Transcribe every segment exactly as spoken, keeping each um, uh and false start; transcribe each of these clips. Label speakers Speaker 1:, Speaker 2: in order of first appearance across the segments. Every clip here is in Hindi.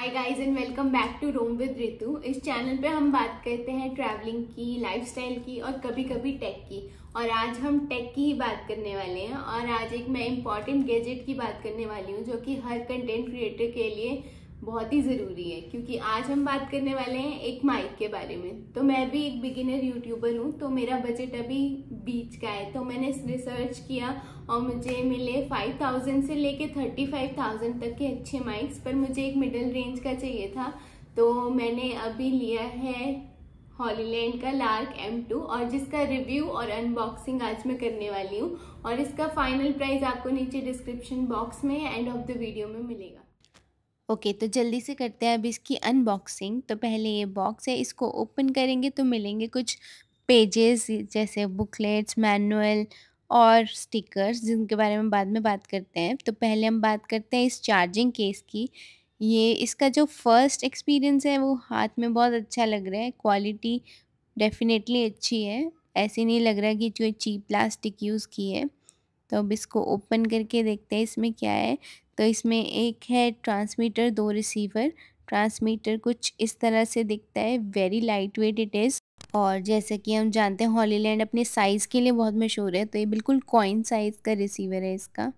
Speaker 1: Guys and welcome back to Rome with Ritu. इस चैनल पे हम बात करते हैं ट्रैवलिंग की, लाइफस्टाइल की और कभी कभी टेक की। और आज हम टेक की ही बात करने वाले हैं। और आज एक मैं इम्पॉर्टेंट गैजेट की बात करने वाली हूँ जो कि हर कंटेंट क्रिएटर के लिए बहुत ही ज़रूरी है, क्योंकि आज हम बात करने वाले हैं एक माइक के बारे में। तो मैं भी एक बिगिनर यूट्यूबर हूँ, तो मेरा बजट अभी बीच का है। तो मैंने रिसर्च किया और मुझे मिले फाइव थाउजेंड से लेके थर्टी फाइव थाउजेंड तक के अच्छे माइक्स, पर मुझे एक मिडिल रेंज का चाहिए था। तो मैंने अभी लिया है हॉलीलैंड का लार्क एम टू, और जिसका रिव्यू और अनबॉक्सिंग आज मैं करने वाली हूँ। और इसका फाइनल प्राइस आपको नीचे डिस्क्रिप्शन बॉक्स में एंड ऑफ द वीडियो में मिलेगा।
Speaker 2: ओके okay, तो जल्दी से करते हैं अब इसकी अनबॉक्सिंग। तो पहले ये बॉक्स है, इसको ओपन करेंगे तो मिलेंगे कुछ पेजेस जैसे बुकलेट्स, मैनुअल और स्टिकर्स, जिनके बारे में बाद में बात करते हैं। तो पहले हम बात करते हैं इस चार्जिंग केस की। ये इसका जो फर्स्ट एक्सपीरियंस है वो हाथ में बहुत अच्छा लग रहा है, क्वालिटी डेफिनेटली अच्छी है, ऐसे नहीं लग रहा कि जो चीप प्लास्टिक यूज़ की है। तो अब इसको ओपन करके देखते हैं इसमें क्या है। तो इसमें एक है ट्रांसमीटर, दो रिसीवर। ट्रांसमीटर कुछ इस तरह से दिखता है, very light weight it is. और जैसे कि हम जानते हैं हॉलीलैंड अपने साइज़ के लिए बहुत मशहूर है, तो ये बिल्कुल कॉइन साइज़ का रिसीवर है इसका।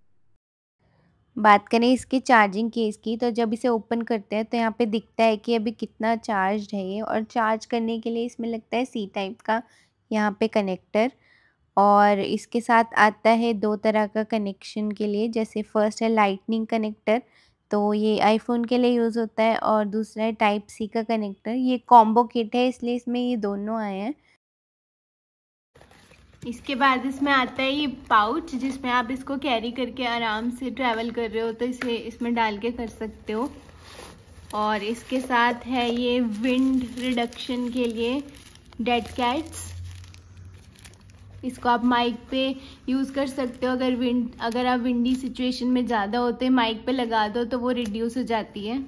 Speaker 2: बात करें इसके चार्जिंग केस की, तो जब इसे ओपन करते हैं तो यहाँ पे दिखता है कि अभी कितना चार्ज है ये। और चार्ज करने के लिए इसमें लगता है सी टाइप का यहाँ पे कनेक्टर। और इसके साथ आता है दो तरह का कनेक्शन के लिए, जैसे फर्स्ट है लाइटनिंग कनेक्टर, तो ये आईफोन के लिए यूज़ होता है। और दूसरा है टाइप सी का कनेक्टर। ये कॉम्बो किट है, इसलिए इसमें ये दोनों आए हैं।
Speaker 1: इसके बाद इसमें आता है ये पाउच, जिसमें आप इसको कैरी करके आराम से ट्रैवल कर रहे हो तो इसे इसमें डाल के कर सकते हो। और इसके साथ है ये विंड रिडक्शन के लिए डेड कैट्स। इसको आप माइक पे यूज़ कर सकते हो। अगर विंड अगर आप विंडी सिचुएशन में ज़्यादा होते हैं माइक पे लगा दो तो वो रिड्यूस हो जाती है।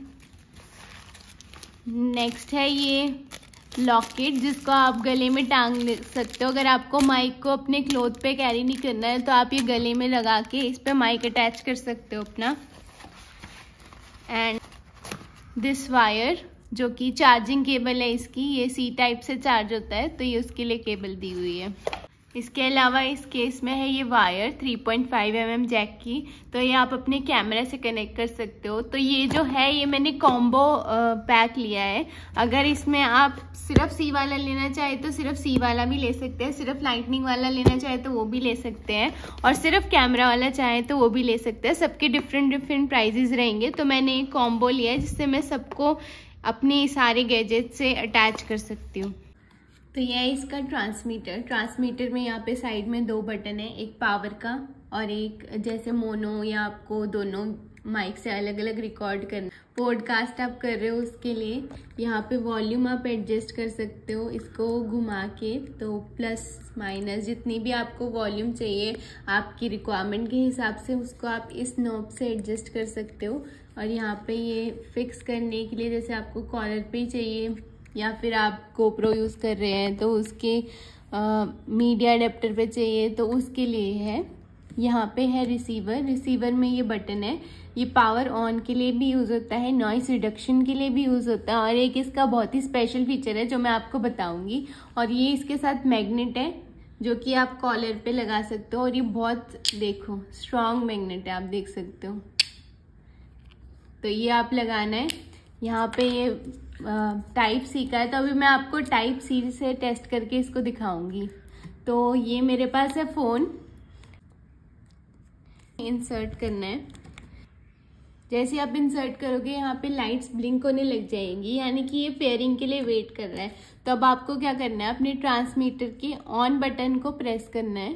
Speaker 1: नेक्स्ट है ये लॉकेट, जिसको आप गले में टांग ले सकते हो। अगर आपको माइक को अपने क्लोथ पे कैरी नहीं करना है तो आप ये गले में लगा के इस पे माइक अटैच कर सकते हो अपना। एंड दिस वायर, जो कि चार्जिंग केबल है इसकी, ये सी टाइप से चार्ज होता है तो ये उसके लिए केबल दी हुई है। इसके अलावा इस केस में है ये wire three point five M M jack की, तो ये आप अपने कैमरा से कनेक्ट कर सकते हो। तो ये जो है ये मैंने कॉम्बो पैक लिया है। अगर इसमें आप सिर्फ सी वाला लेना चाहे तो सिर्फ सी वाला भी ले सकते हैं, सिर्फ लाइटनिंग वाला लेना चाहे तो वो भी ले सकते हैं, और सिर्फ कैमरा वाला चाहे तो वो भी ले सकते हैं। सबके डिफरेंट डिफरेंट प्राइजेस रहेंगे। तो मैंने एक कॉम्बो लिया है जिससे मैं सबको अपने सारे गैजेट से अटैच कर सकती हूँ। तो यह है इसका ट्रांसमीटर। ट्रांसमीटर में यहाँ पे साइड में दो बटन है, एक पावर का और एक जैसे मोनो, या आपको दोनों माइक से अलग अलग रिकॉर्ड करना, पॉडकास्ट आप कर रहे हो उसके लिए। यहाँ पे वॉल्यूम आप एडजस्ट कर सकते हो इसको घुमा के, तो प्लस माइनस जितनी भी आपको वॉल्यूम चाहिए आपकी रिक्वायरमेंट के हिसाब से उसको आप इस नॉब से एडजस्ट कर सकते हो। और यहाँ पे ये फिक्स करने के लिए, जैसे आपको कॉलर पे चाहिए या फिर आप गोप्रो यूज़ कर रहे हैं तो उसके आ, मीडिया अडेप्टर पे चाहिए तो उसके लिए है। यहाँ पे है रिसीवर। रिसीवर में ये बटन है, ये पावर ऑन के लिए भी यूज़ होता है, नॉइस रिडक्शन के लिए भी यूज़ होता है। और एक इसका बहुत ही स्पेशल फीचर है जो मैं आपको बताऊंगी। और ये इसके साथ मैग्नेट है जो कि आप कॉलर पे लगा सकते हो। और ये बहुत, देखो, स्ट्रॉन्ग मैग्नेट है, आप देख सकते हो। तो ये आप लगाना है। यहाँ पे ये टाइप सी का है, तो अभी मैं आपको टाइप सी से टेस्ट करके इसको दिखाऊंगी। तो ये मेरे पास है फ़ोन, इंसर्ट करना है। जैसे आप इंसर्ट करोगे यहाँ पे लाइट्स ब्लिंक होने लग जाएंगी, यानी कि ये पेयरिंग के लिए वेट कर रहा है। तो अब आपको क्या करना है, अपने ट्रांसमीटर के ऑन बटन को प्रेस करना है।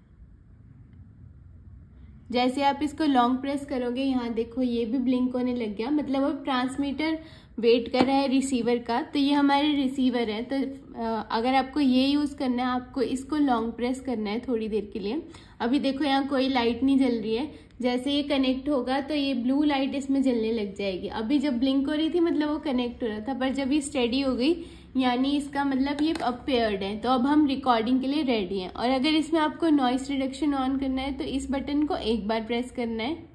Speaker 1: जैसे आप इसको लॉन्ग प्रेस करोगे, यहाँ देखो ये भी ब्लिंक होने लग गया, मतलब अब ट्रांसमीटर वेट कर रहा है रिसीवर का। तो ये हमारे रिसीवर है। तो अगर आपको ये यूज़ करना है, आपको इसको लॉन्ग प्रेस करना है थोड़ी देर के लिए। अभी देखो यहाँ कोई लाइट नहीं जल रही है। जैसे ये कनेक्ट होगा तो ये ब्लू लाइट इसमें जलने लग जाएगी। अभी जब ब्लिंक हो रही थी मतलब वो कनेक्ट हो रहा था, पर जब ये स्टेडी हो गई यानी इसका मतलब ये अब पेयर्ड है। तो अब हम रिकॉर्डिंग के लिए रेडी हैं। और अगर इसमें आपको नॉइस रिडक्शन ऑन करना है तो इस बटन को एक बार प्रेस करना है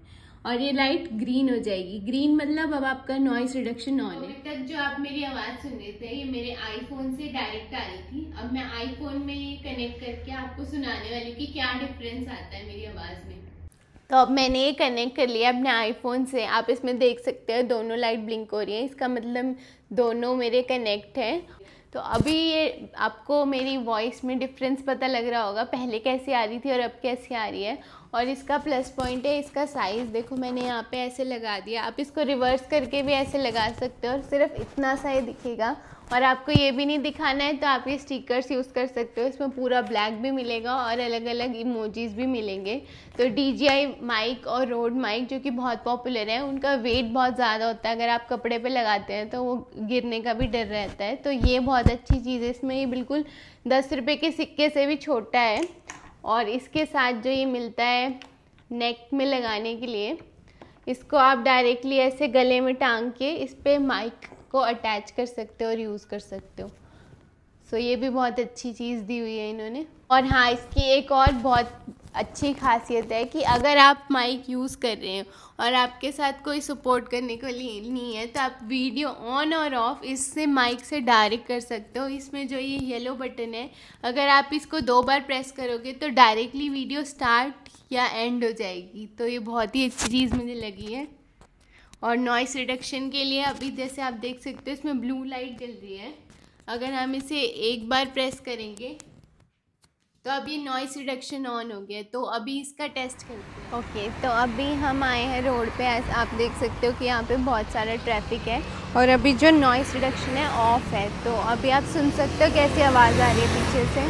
Speaker 1: और ये लाइट ग्रीन हो जाएगी। ग्रीन मतलब अब आपका नॉइस रिडक्शन ऑन है। तक जो आप मेरी आवाज सुन रहे थे ये मेरे आईफोन से डायरेक्ट आ रही थी। अब मैं आईफोन में ये कनेक्ट करके आपको सुनाने वाली हूँ कि क्या डिफरेंस आता है मेरी आवाज में। तो अब मैंने ये कनेक्ट कर लिया अपने आईफोन से। आप इसमें देख सकते हो दोनों लाइट ब्लिंक हो रही है, इसका मतलब दोनों मेरे कनेक्ट हैं। तो अभी ये आपको मेरी वॉइस में डिफरेंस पता लग रहा होगा, पहले कैसी आ रही थी और अब कैसी आ रही है। और इसका प्लस पॉइंट है इसका साइज़। देखो मैंने यहाँ पे ऐसे लगा दिया, आप इसको रिवर्स करके भी ऐसे लगा सकते हो और सिर्फ इतना सा ही दिखेगा। और आपको ये भी नहीं दिखाना है तो आप ये स्टिकर्स यूज़ कर सकते हो, इसमें पूरा ब्लैक भी मिलेगा और अलग अलग इमोजीज भी मिलेंगे। तो डी जी आई माइक और रोड माइक जो कि बहुत पॉपुलर है, उनका वेट बहुत ज़्यादा होता है, अगर आप कपड़े पे लगाते हैं तो वो गिरने का भी डर रहता है। तो ये बहुत अच्छी चीज़ है, इसमें ये बिल्कुल दस रुपये के सिक्के से भी छोटा है। और इसके साथ जो ये मिलता है नेक में लगाने के लिए, इसको आप डायरेक्टली ऐसे गले में टांग के इस पर माइक को अटैच कर सकते हो और यूज़ कर सकते हो। सो so, ये भी बहुत अच्छी चीज़ दी हुई है इन्होंने। और हाँ, इसकी एक और बहुत अच्छी खासियत है कि अगर आप माइक यूज़ कर रहे हैं और आपके साथ कोई सपोर्ट करने को लिए नहीं है तो आप वीडियो ऑन और ऑफ इससे माइक से डायरेक्ट कर सकते हो। इसमें जो ये येलो बटन है, अगर आप इसको दो बार प्रेस करोगे तो डायरेक्टली वीडियो स्टार्ट या एंड हो जाएगी। तो ये बहुत ही अच्छी चीज़ मुझे लगी है। और नॉइस रिडक्शन के लिए अभी जैसे आप देख सकते हो इसमें ब्लू लाइट जल रही है, अगर हम इसे एक बार प्रेस करेंगे तो अब ये नॉइस रिडक्शन ऑन हो गया। तो अभी इसका टेस्ट करते हैं। ओके okay, तो अभी हम आए हैं रोड पे। आप देख सकते हो कि यहाँ पे बहुत सारा ट्रैफिक है और अभी जो नॉइस रिडक्शन है ऑफ है। तो अभी आप सुन सकते हो कैसी आवाज़ आ रही है पीछे से।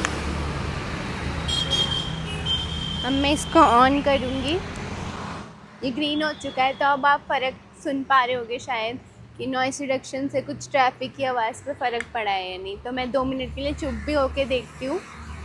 Speaker 1: अब मैं इसको ऑन करूँगी, ये ग्रीन हो चुका है। तो अब आप फ़र्क सुन पा रहे होगे शायद कि नॉइस रिडक्शन से कुछ ट्रैफिक की आवाज़ पे फ़र्क पड़ा है या नहीं। तो मैं दो मिनट के लिए चुप भी होके देखती हूँ।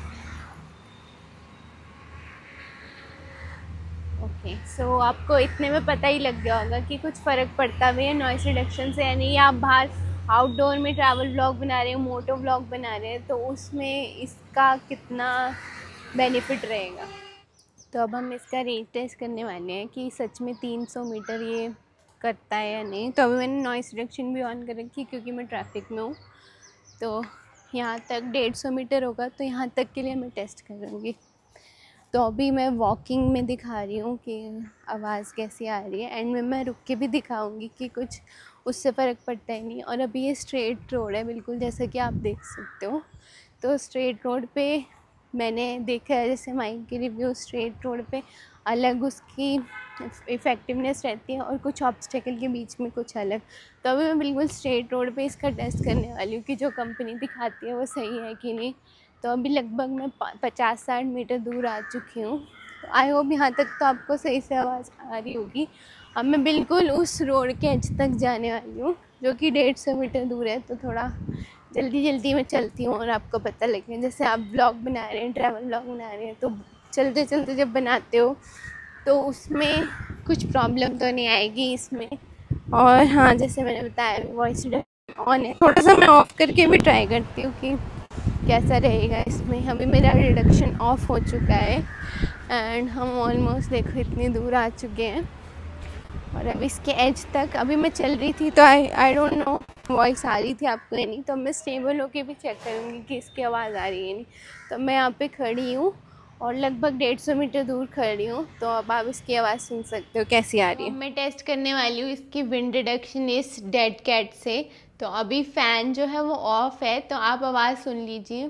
Speaker 1: ओके सो आपको इतने में पता ही लग गया होगा कि कुछ फ़र्क पड़ता भी है नॉइस रिडक्शन से या नहीं। आप बाहर आउटडोर में ट्रैवल ब्लॉग बना रहे हो, मोटो ब्लॉग बना रहे हैं, तो उसमें इसका कितना बेनिफिट रहेगा। तो अब हम इसका रेंज टेस्ट करने वाले हैं कि सच में तीन सौ मीटर ये करता है या नहीं। तो अभी मैंने नॉइस रिडक्शन भी ऑन कर रखी क्योंकि मैं ट्रैफिक में हूँ। तो यहाँ तक डेढ़ सौ मीटर होगा, तो यहाँ तक के लिए मैं टेस्ट करूँगी। तो अभी मैं वॉकिंग में दिखा रही हूँ कि आवाज़ कैसी आ रही है, एंड में मैं रुक के भी दिखाऊंगी कि कुछ उससे फ़र्क पड़ता ही नहीं। और अभी ये स्ट्रेट रोड है बिल्कुल, जैसा कि आप देख सकते हो। तो स्ट्रेट रोड पे मैंने देखा है, जैसे माइक की रिव्यू, स्ट्रेट रोड पे अलग उसकी इफ़ेक्टिवनेस रहती है और कुछ ऑब्स्टेकल के बीच में कुछ अलग। तो अभी मैं बिल्कुल स्ट्रेट रोड पे इसका टेस्ट करने वाली हूँ कि जो कंपनी दिखाती है वो सही है कि नहीं। तो अभी लगभग मैं पचास साठ मीटर दूर आ चुकी हूँ। तो आई होप यहाँ तक तो आपको सही से आवाज़ आ रही होगी। अब मैं बिल्कुल उस रोड के एज तक जाने वाली हूँ जो कि डेढ़ सौ मीटर दूर है। तो थोड़ा जल्दी जल्दी मैं चलती हूँ और आपको पता लगे, जैसे आप ब्लॉग बना रहे हैं, ट्रैवल ब्लॉग बना रहे हैं, तो चलते चलते जब बनाते हो तो उसमें कुछ प्रॉब्लम तो नहीं आएगी इसमें। और हाँ, जैसे मैंने बताया वॉइस ऑन है, थोड़ा सा मैं ऑफ़ करके भी ट्राई करती हूँ कि कैसा रहेगा इसमें। अभी मेरा रिडक्शन ऑफ हो चुका है एंड हम ऑलमोस्ट देखो इतनी दूर आ चुके हैं। और अब इसके एज तक अभी मैं चल रही थी, तो I I don't know voice आ रही थी आपको या नहीं। तो मैं स्टेबल होके भी चेक करूँगी कि इसकी आवाज़ आ रही है नहीं। तो मैं यहाँ पे खड़ी हूँ और लगभग डेढ़ सौ मीटर दूर खड़ी हूँ। तो अब आप इसकी आवाज़ सुन सकते हो कैसी आ रही है। तो मैं टेस्ट करने वाली हूँ इसकी विंड रिडक्शन इस डेड कैट से। तो अभी फ़ैन जो है वो ऑफ है, तो आप आवाज़ सुन लीजिए।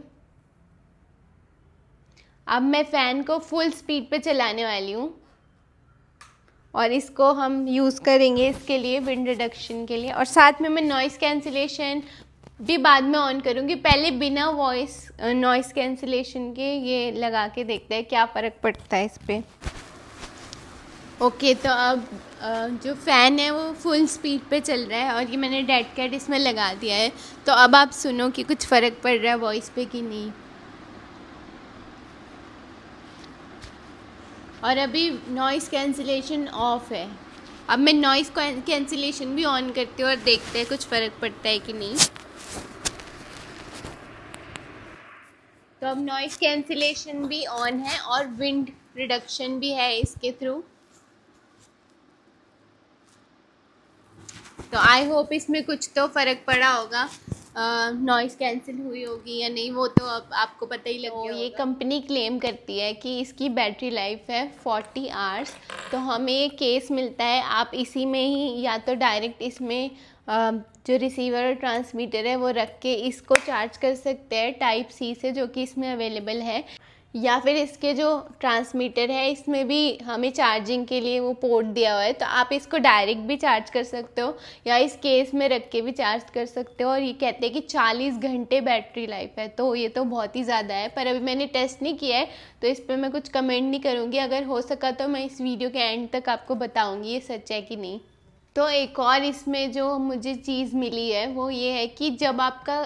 Speaker 1: अब मैं फ़ैन को फुल स्पीड पे चलाने वाली हूँ और इसको हम यूज़ करेंगे इसके लिए विंड रिडक्शन के लिए। और साथ में मैं नॉइस कैंसिलेशन भी बाद में ऑन करूँगी। पहले बिना वॉइस नॉइस कैंसिलेशन के ये लगा के देखते हैं क्या फ़र्क पड़ता है इस पर। ओके, तो अब जो फ़ैन है वो फुल स्पीड पे चल रहा है और ये मैंने डेड कैट इसमें लगा दिया है। तो अब आप सुनो कि कुछ फ़र्क पड़ रहा है वॉइस पे कि नहीं। और अभी नॉइस कैंसिलेशन ऑफ है। अब मैं नॉइस कैंसिलेशन भी ऑन करती हूँ और देखते हैं कुछ फ़र्क पड़ता है कि नहीं। तो अब नॉइस कैंसिलेशन भी ऑन है और विंड रिडक्शन भी है इसके थ्रू। तो आई होप इसमें कुछ तो फ़र्क पड़ा होगा, नॉइज़ कैंसिल हुई होगी या नहीं वो तो अब आपको पता ही लग गया होगा। ये कंपनी क्लेम करती है कि इसकी बैटरी लाइफ है फोर्टी आवर्स। तो हमें ये केस मिलता है, आप इसी में ही या तो डायरेक्ट इसमें जो रिसीवर और ट्रांसमीटर है वो रख के इसको चार्ज कर सकते हैं टाइप सी से, जो कि इसमें अवेलेबल है, या फिर इसके जो ट्रांसमीटर है इसमें भी हमें चार्जिंग के लिए वो पोर्ट दिया हुआ है, तो आप इसको डायरेक्ट भी चार्ज कर सकते हो या इस केस में रख के भी चार्ज कर सकते हो। और ये कहते हैं कि चालीस घंटे बैटरी लाइफ है, तो ये तो बहुत ही ज़्यादा है, पर अभी मैंने टेस्ट नहीं किया है तो इस पर मैं कुछ कमेंट नहीं करूँगी। अगर हो सका तो मैं इस वीडियो के एंड तक आपको बताऊँगी ये सच है कि नहीं। तो एक और इसमें जो मुझे चीज़ मिली है वो ये है कि जब आपका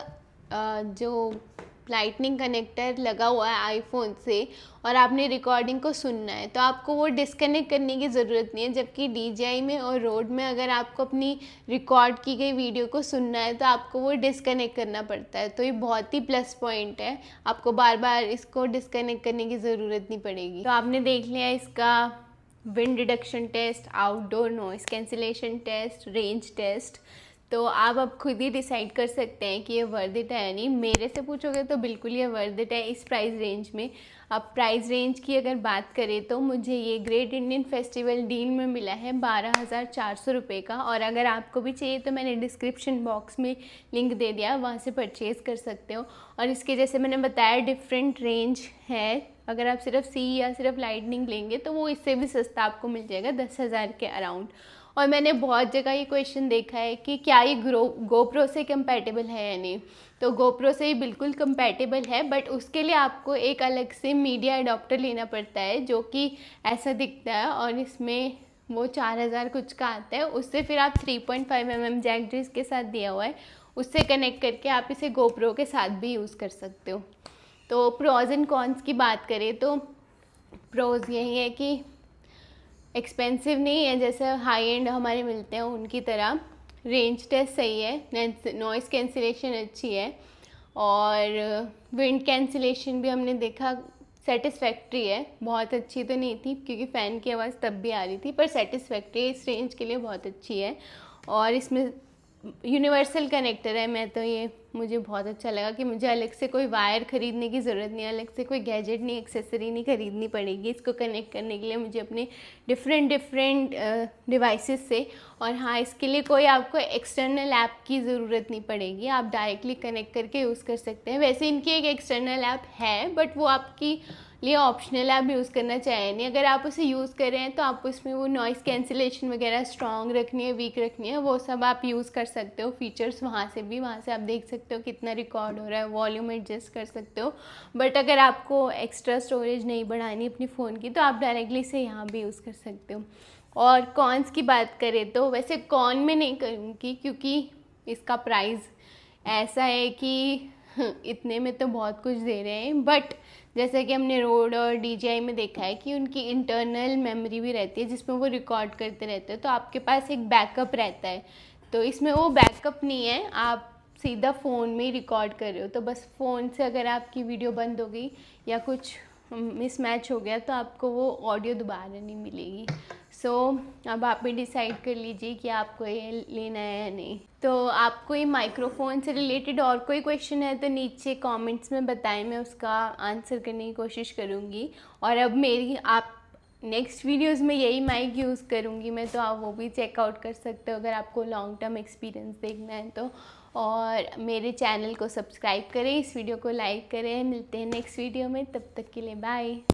Speaker 1: जो लाइटनिंग कनेक्टर लगा हुआ है आईफोन से और आपने रिकॉर्डिंग को सुनना है तो आपको वो डिस्कनेक्ट करने की ज़रूरत नहीं है, जबकि डी जे आई में और रोड में अगर आपको अपनी रिकॉर्ड की गई वीडियो को सुनना है तो आपको वो डिस्कनेक्ट करना पड़ता है। तो ये बहुत ही प्लस पॉइंट है, आपको बार बार इसको डिस्कनेक्ट करने की ज़रूरत नहीं पड़ेगी। तो आपने देख लिया इसका wind reduction test, outdoor noise cancellation test, range test. तो आप अब खुद ही डिसाइड कर सकते हैं कि ये वर्थ इट है या नहीं। मेरे से पूछोगे तो बिल्कुल ये वर्थ इट है इस प्राइस रेंज में। अब प्राइस रेंज की अगर बात करें तो मुझे ये ग्रेट इंडियन फेस्टिवल डील में मिला है बारह हज़ार चार सौ रुपये का, और अगर आपको भी चाहिए तो मैंने डिस्क्रिप्शन बॉक्स में लिंक दे दिया, वहाँ से परचेज़ कर सकते हो। और इसके जैसे मैंने बताया डिफरेंट रेंज है, अगर आप सिर्फ सी या सिर्फ लाइटनिंग लेंगे तो वो इससे भी सस्ता आपको मिल जाएगा दस हज़ार के अराउंड। और मैंने बहुत जगह ये क्वेश्चन देखा है कि क्या ये ग्रो गोप्रो से कंपैटिबल है या नहीं, तो गोप्रो से ही बिल्कुल कंपैटिबल है, बट उसके लिए आपको एक अलग से मीडिया अडॉप्टर लेना पड़ता है जो कि ऐसा दिखता है और इसमें वो चार हज़ार कुछ का आता है। उससे फिर आप three point five M M jack जो इसके साथ दिया हुआ है उससे कनेक्ट करके आप इसे गोप्रो के साथ भी यूज़ कर सकते हो। तो प्रोज एंड कॉन्स की बात करें तो प्रोज यही है कि एक्सपेंसिव नहीं है जैसे हाई एंड हमारे मिलते हैं उनकी तरह, रेंज टेस्ट सही है, नॉइज़ कैंसिलेशन अच्छी है, और विंड कैंसिलेशन भी हमने देखा सेटिस्फैक्ट्री है। बहुत अच्छी तो नहीं थी क्योंकि फ़ैन की आवाज़ तब भी आ रही थी, पर सेटिस्फैक्ट्री इस रेंज के लिए बहुत अच्छी है। और इसमें यूनिवर्सल कनेक्टर है, मैं तो ये मुझे बहुत अच्छा लगा कि मुझे अलग से कोई वायर ख़रीदने की ज़रूरत नहीं, अलग से कोई गैजेट नहीं, एक्सेसरी नहीं ख़रीदनी पड़ेगी इसको कनेक्ट करने के लिए मुझे अपने डिफरेंट डिफरेंट डिवाइसेस से। और हाँ, इसके लिए कोई आपको एक्सटर्नल ऐप की ज़रूरत नहीं पड़ेगी, आप डायरेक्टली कनेक्ट करके यूज़ कर सकते हैं। वैसे इनकी एक एक्सटर्नल ऐप है बट वो आपकी लिए ऑप्शनल ऐप यूज़ करना चाहिए नहीं, अगर आप उसे यूज़ कर रहे हैं तो आप उसमें वो नॉइज़ कैंसिलेशन वगैरह स्ट्रॉन्ग रखनी है, वीक रखनी है, वो सब आप यूज़ कर सकते हो। फीचर्स वहाँ से भी, वहाँ से आप देख सकते हो कितना रिकॉर्ड हो रहा है, वॉल्यूम एडजस्ट कर सकते हो। बट अगर आपको एक्स्ट्रा स्टोरेज नहीं बढ़ानी अपनी फ़ोन की तो आप डायरेक्टली से यहाँ भी यूज़ कर सकते हो। और कॉन्स की बात करें तो वैसे कॉन में नहीं करूँगी क्योंकि इसका प्राइस ऐसा है कि इतने में तो बहुत कुछ दे रहे हैं, बट जैसे कि हमने रोड और डी जे आई में देखा है कि उनकी इंटरनल मेमोरी भी रहती है जिसमें वो रिकॉर्ड करते रहते हैं, तो आपके पास एक बैकअप रहता है। तो इसमें वो बैकअप नहीं है, आप सीधा फ़ोन में ही रिकॉर्ड कर रहे हो, तो बस फ़ोन से अगर आपकी वीडियो बंद हो गई या कुछ मिसमैच हो गया तो आपको वो ऑडियो दोबारा नहीं मिलेगी। सो so, अब आप भी डिसाइड कर लीजिए कि आपको ये लेना है या नहीं। तो आपको ये माइक्रोफोन से रिलेटेड और कोई क्वेश्चन है तो नीचे कमेंट्स में बताएं, मैं उसका आंसर करने की कोशिश करूँगी। और अब मेरी आप नेक्स्ट वीडियोस में यही माइक यूज़ करूँगी मैं, तो आप वो भी चेकआउट कर सकते हो अगर आपको लॉन्ग टर्म एक्सपीरियंस देखना है तो। और मेरे चैनल को सब्सक्राइब करें, इस वीडियो को लाइक करें। मिलते हैं नेक्स्ट वीडियो में, तब तक के लिए बाय।